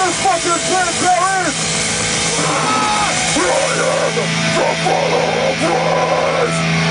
this fucking shit, Paris! I am the follower of Christ!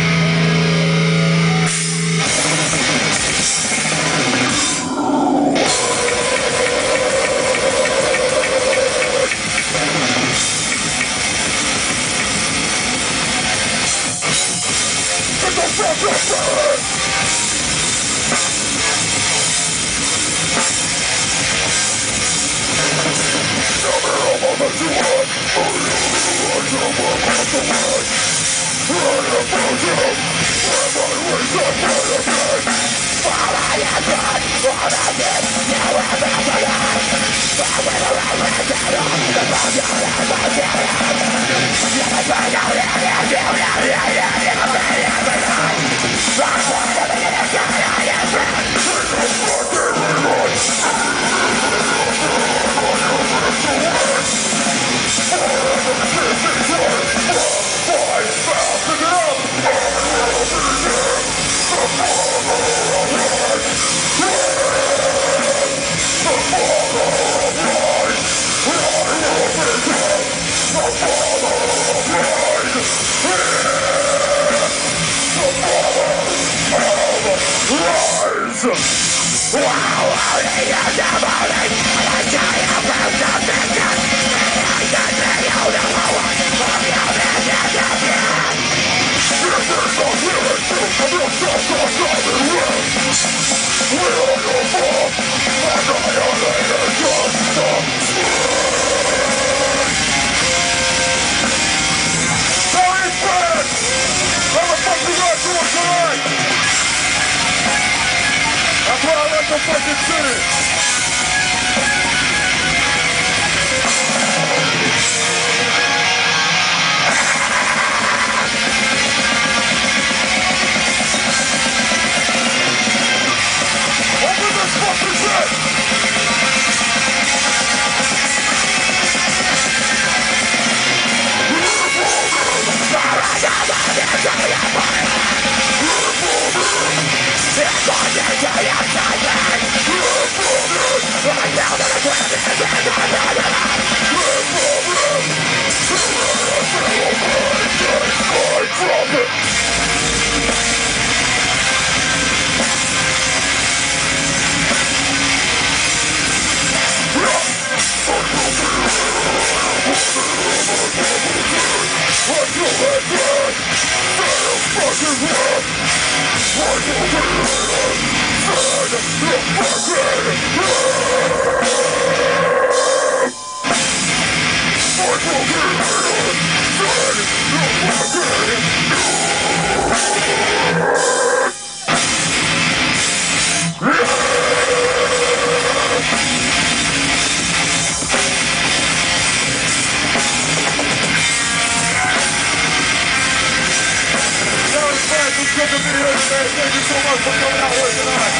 Thank you so much for coming out here tonight.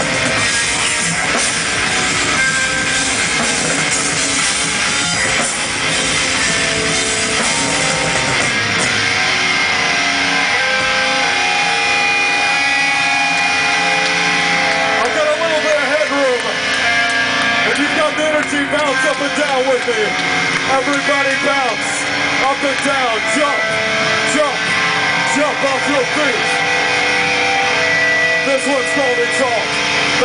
I've got a little bit of headroom. If you've got the energy, bounce up and down with me. Everybody bounce up and down. Jump, jump, jump off your feet. This one's called Exalt.